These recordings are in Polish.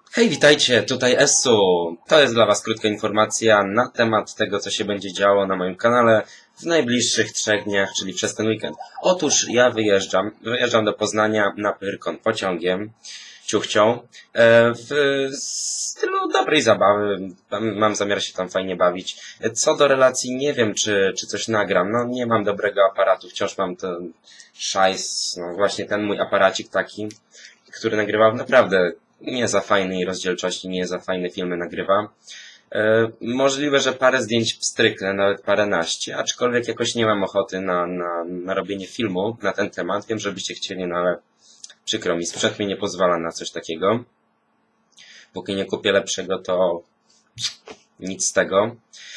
Hej, witajcie, tutaj Essu. To jest dla Was krótka informacja na temat tego, co się będzie działo na moim kanale w najbliższych 3 dniach, czyli przez ten weekend. Otóż ja wyjeżdżam do Poznania na Pyrkon pociągiem, ciuchcią, w stylu dobrej zabawy. Mam zamiar się tam fajnie bawić. Co do relacji, nie wiem, czy coś nagram. No, nie mam dobrego aparatu, wciąż mam ten szajs, no właśnie ten mój aparacik taki, który nagrywał naprawdę nie za fajnej rozdzielczości, nie za fajne filmy nagrywa. Możliwe, że parę zdjęć pstryknę, nawet paręnaście, aczkolwiek jakoś nie mam ochoty na robienie filmu na ten temat. Wiem, że byście chcieli, no ale przykro mi, sprzęt mi nie pozwala na coś takiego. Póki nie kupię lepszego, to nic z tego.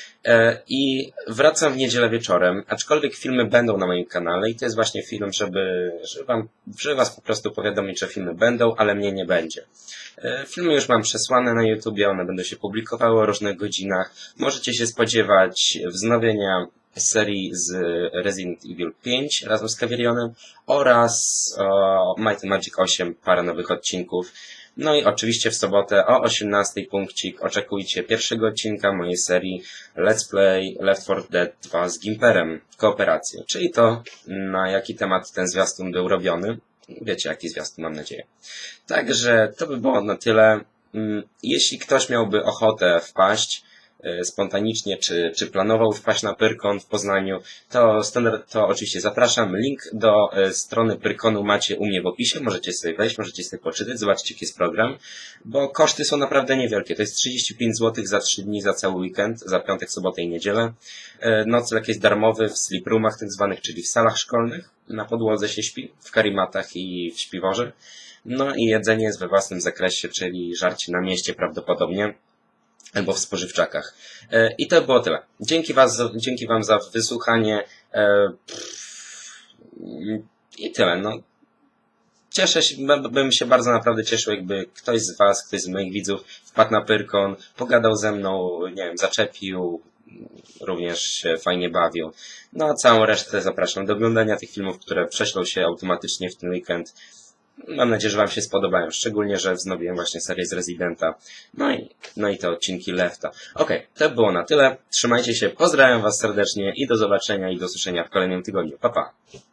I wracam w niedzielę wieczorem, aczkolwiek filmy będą na moim kanale i to jest właśnie film, żeby was po prostu powiadomić, że filmy będą, ale mnie nie będzie. Filmy już mam przesłane na YouTubie, one będą się publikowały o różnych godzinach. Możecie się spodziewać wznowienia serii z Resident Evil 5 razem z Cavirionem oraz Might and Magic 8, parę nowych odcinków. No i oczywiście w sobotę o 18 punkcik oczekujcie pierwszego odcinka mojej serii Let's Play Left 4 Dead 2 z Gimperem, kooperację, czyli to, na jaki temat ten zwiastun był robiony. Wiecie, jaki zwiastun, mam nadzieję. Także to by było na tyle. Jeśli ktoś miałby ochotę wpaść spontanicznie, czy planował wpaść na Pyrkon w Poznaniu, to oczywiście zapraszam. Link do strony Pyrkonu macie u mnie w opisie, możecie sobie wejść, możecie sobie poczytać, zobaczyć jaki jest program, bo koszty są naprawdę niewielkie. To jest 35 zł za 3 dni, za cały weekend, za piątek, sobotę i niedzielę. Nocleg jest darmowy w sleep roomach tak zwanych, czyli w salach szkolnych. Na podłodze się śpi, w karimatach i w śpiworze. No i jedzenie jest we własnym zakresie, czyli żarcie na mieście prawdopodobnie, albo w spożywczakach. I to było tyle. Dzięki Wam za wysłuchanie. I tyle. No. Cieszę się, bym się bardzo naprawdę cieszył, jakby ktoś z Was, ktoś z moich widzów wpadł na Pyrkon, pogadał ze mną, nie wiem, zaczepił, również się fajnie bawił. No a całą resztę zapraszam do oglądania tych filmów, które prześlą się automatycznie w ten weekend. Mam nadzieję, że Wam się spodobają, szczególnie, że wznowiłem właśnie serię z Residenta, no i te odcinki Lefta. Okej, to było na tyle, trzymajcie się, pozdrawiam Was serdecznie i do zobaczenia i do usłyszenia w kolejnym tygodniu. Pa, pa!